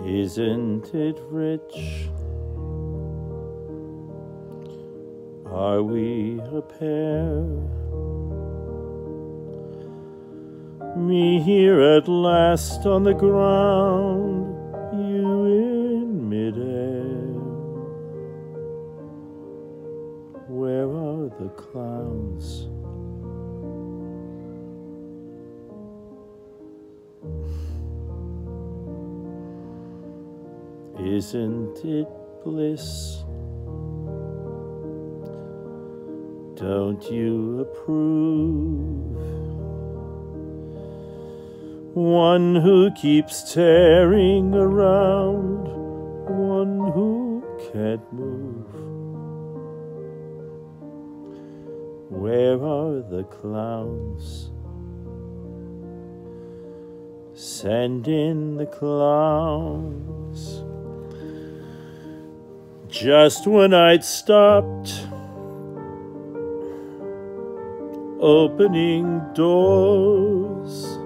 Isn't it rich? Are we a pair? Me here at last on the ground, you in midair. Where are the clowns? Isn't it bliss? Don't you approve? One who keeps tearing around, one who can't move. Where are the clowns? Send in the clowns. Just when I'd stopped opening doors,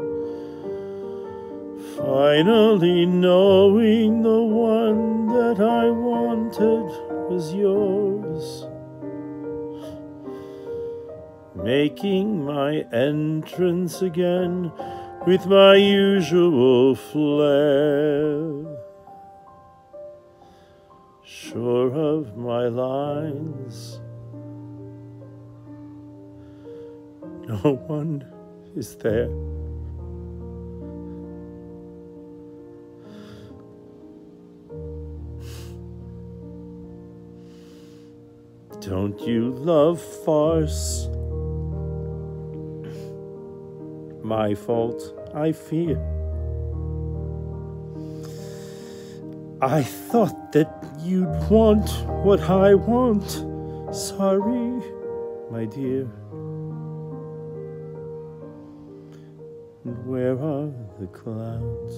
finally knowing the one that I wanted was yours, making my entrance again with my usual flair, sure of my lines. No one is there. Don't you love farce? My fault, I fear. I thought that you'd want what I want. Sorry, my dear. And where are the clowns?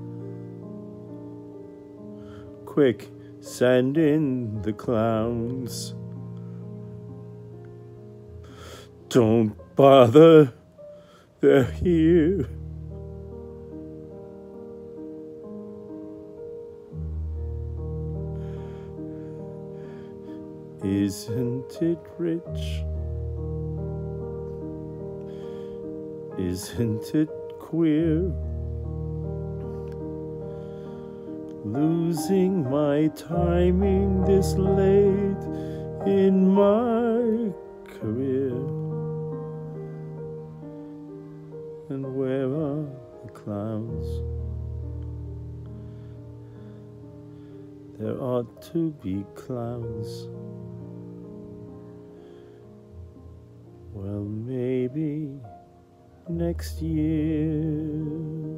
Quick, send in the clowns. Don't bother, they're here. Isn't it rich? Isn't it queer? Losing my timing this late in my career. And where are the clowns? There ought to be clowns. Well, maybe next year.